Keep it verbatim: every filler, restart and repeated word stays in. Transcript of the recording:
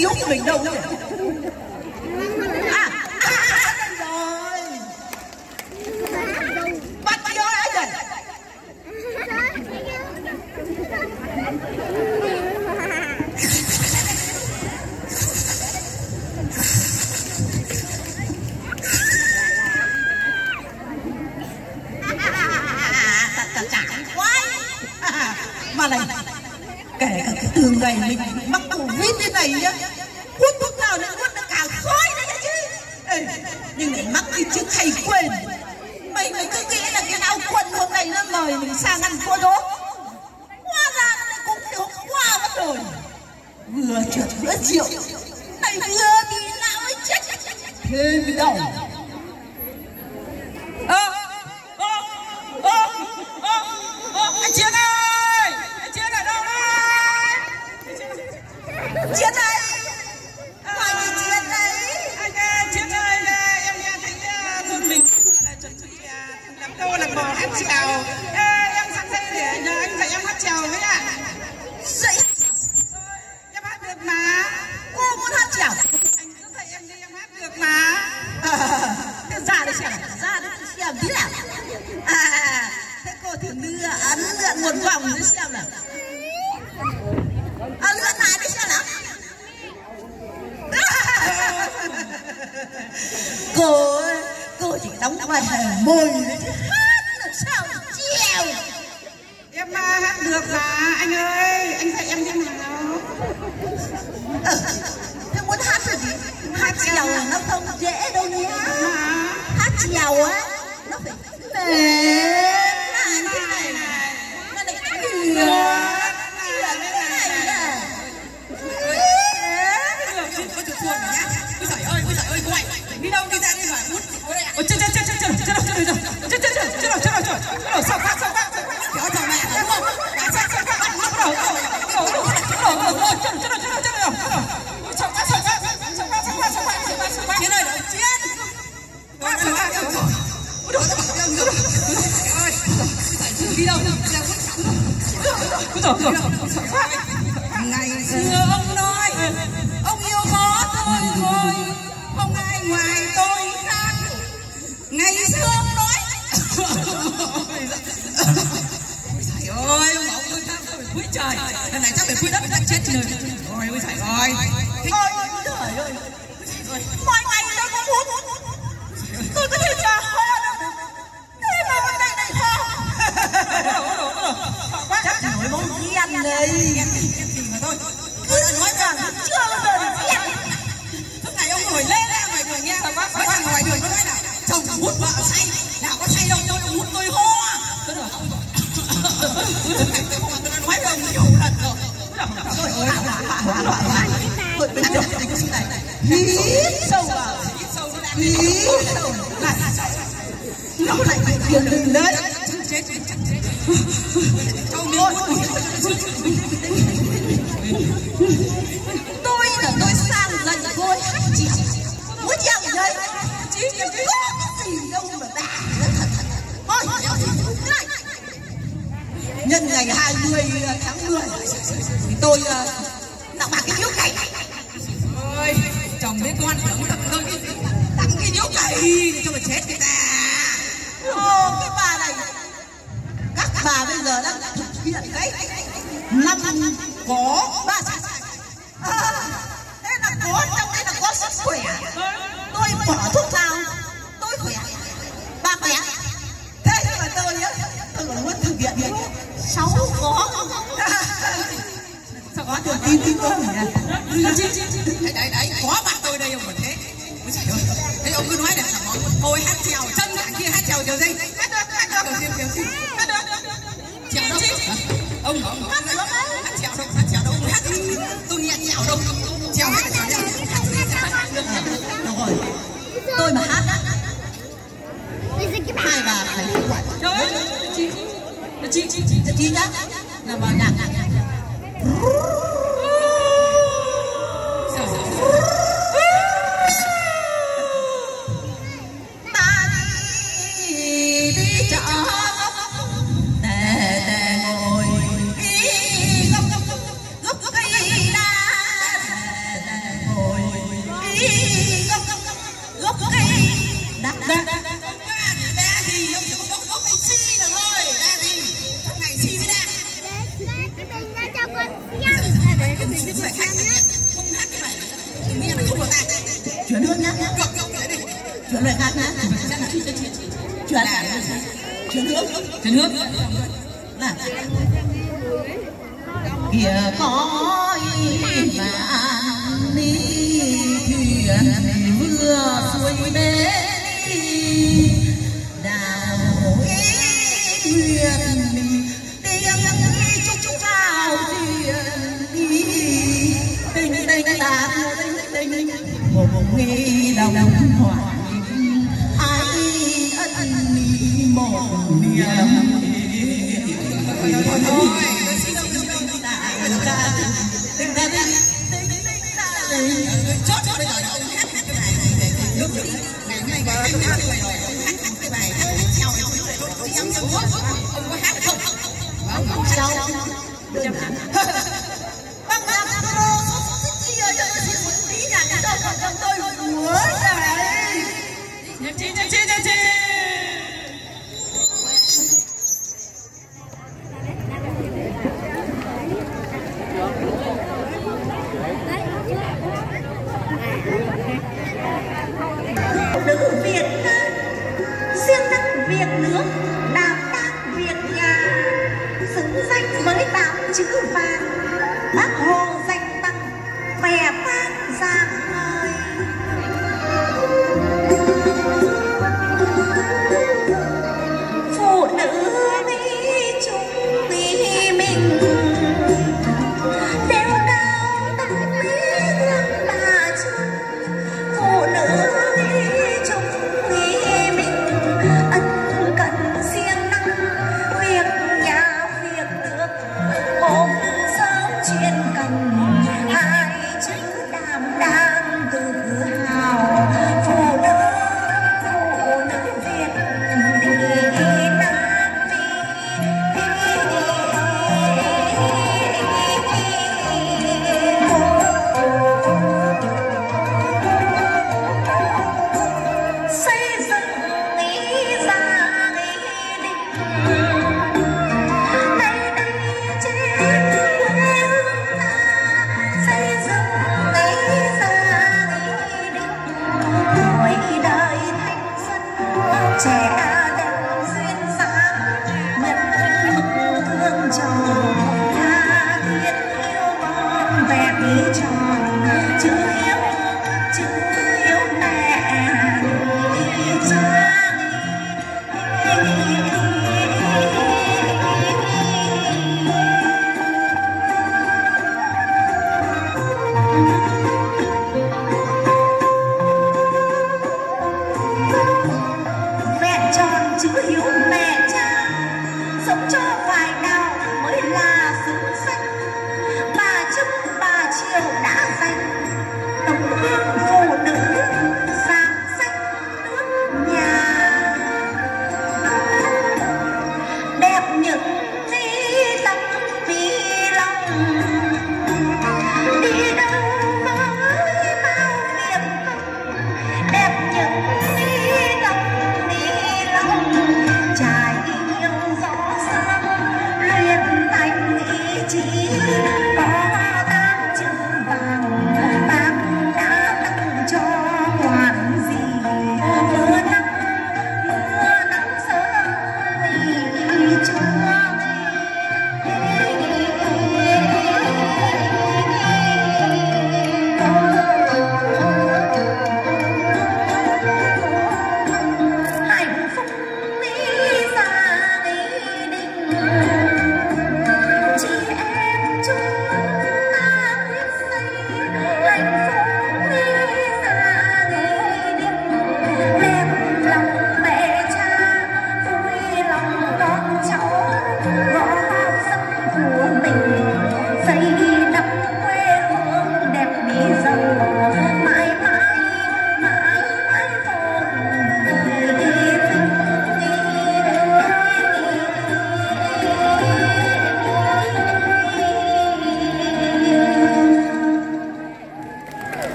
yếu của mình đâu nhỉ? À, à rồi. Bắt yếu đấy rồi. Mà này, kể cả cái tường này mình mắc Covid thế này nhá, hút thuốc nào nữa hút nó càng khói đấy nhá chứ. Ê, nhưng lại mắc cái chứng hay quên. Mày mày cứ nghĩ là cái áo quần hôm nay nó mời mình sang ăn cô đố, hóa ra nó lại cũng cái hôm qua mất rồi. Vừa trượt bữa rượu, này vừa bị lão ấy chết thêm bị đau. Ơ, ơ, ơ, ơ, anh Chiến ơi, anh Chiến ở đâu đấy? Chiến ơi, ngoài đi Chiến đấy. Anh ơi, Chiến ơi, em nghe thấy thôn mình là chuẩn bị làm câu làm bò hát chèo. Em sang đây để nhờ anh dạy em hát chèo với ạ. Dạy? Em hát được mà. Cô muốn hát chèo? Anh cứ dạy em đi, em hát được mà. Thế ra đây xem, ra đây xem tí nào. À, thế cô thử đưa ấn lượn một vòng để xem nào. À, lượn lại để xem nào. Cô ơi, cô chỉ đóng vai hề môi đấy chứ hát làm sao chèo. Em hát được mà anh ơi, anh dạy em thế nào. Ừ, thế muốn hát là gì? Hát chèo nó không dễ đâu nhé. Hát chèo á, nó phải mềm lại thế này này, nó lại trượt trượt thế này nè. Có trượt chuồn nhá. Ôi giời ơi, ôi giời ơi, cô anh đi đâu đi ra đi mà hút. Ôi chết chết chết chết chết chết chết chết chết chết chết chết chết chết chết chết sao phát sao phát kéo chồng mẹ đúng không? Chết chết chết chết bắt bắt đầu đầu đầu đầu đầu chết chết chết chết chết rồi. Sao phát sao phát sao phát sao phát sao phát sao phát sao phát Chiến ơi, Chiến. Phát sao phát sao phát. Ôi đồ nó bảo em nữa. Ơi. Đi đâu? Đi đâu? Cứ rồi, cứ rồi. Ngày xưa ông nói ông yêu có tôi thôi, không ai ngoài tôi khác. Ngày xưa ông nói ôi trời ơi, ông bảo tôi khác tôi phải quý trời, lần này chắc phải quý đất phải chết trời. Ôi ôi trời ơi, ôi trời ơi, mọi ngày tôi cũng hút, tôi có thể trả ho đâu, thế mà hôm nay lại ho. Chắc nổi món ghen đây. Thôi, cứ nói rằng chưa bao giờ được ghen. Lúc này ông ngồi lên ra ngoài đường nghe sao bác bác thằng ngoài đường nó nói nào chồng hút vợ say, nào có say đâu tôi hút tôi ho. Tôi nói tôi nói ông nhiều lần rồi. Thôi thôi bình tĩnh cái sự này. Hít sâu vào, hít sâu vào, hít sâu lại. Nó lại bị phiền đừng đấy. Chết chết chết. Châu miếng tôi là tôi sang dạy cô hát chèo, muốn chèo gì đây? Chỉ có cái gì đâu mà đã thật thật. Thôi, nhân ngày hai mươi tháng mười thì tôi tặng bà cái điếu cày. Ôi, chồng biết con tưởng thật thôi, tặng cái điếu cày thì cho mà chết người ta. Ô, cái bà này, các bà bây giờ đang thực hiện cái năm có ba sản. À, thế là có trong đấy là có sức khỏe. Tôi bỏ thuốc vào, tôi khỏe, bà khỏe. Thế nhưng mà tôi nhá, tôi còn muốn thực hiện cái sáu có. Sao có được tin tin tôi nhỉ? Đấy đấy đấy, có bạn tôi đây ông còn thế. Ôi trời ơi, thế ông cứ nói là thôi hát chèo, chân bạn kia hát chèo kiểu gì? Hát được, hát được, kiểu gì, kiểu gì? Hát được, chèo đâu? Ông ông hát được, hát chèo đâu, hát chèo đâu, hát tôi nghe chèo đâu, chèo hát chèo đâu. Được rồi, tôi mà hát á, hai bà phải hiểu quả. Trời ơi, chị, chị, chị, chị, chị nhá, là vào nhạc nhạc nhạc. cái gì cái bài khác nhé, không hát cái bài nghe này không có tai. Chuyển hướng nhá, chuyển lời khác nhá, chuyển là chuyển hướng, chuyển hướng là kìa có vạn đi thuyền vừa xuôi bến đào ý nguyện tiếng chúc chúc vào thuyền đi tình tình ta tình tình một nghe đồng hòa ai ân một niềm chót cho bây giờ ông hát hát cái bài này để lúc ngày nay bà hát hát bài rồi hát hát cái bài hát nhau nhau ông ông có hát không ông sao đơn giản băng băng băng lô tí ơi một tí nhà nhà tôi còn tôi ủa trời nhạc chi nhạc chi nhạc chi nữ Việt Nam siêng năng việc nước đảm đang việc nhà xứng danh với tám chữ vàng Bác Hồ dành tặng vẻ vang dạng ngời phụ nữ đi chung đi mình đeo cao tấm miếng lăng bà chung phụ nữ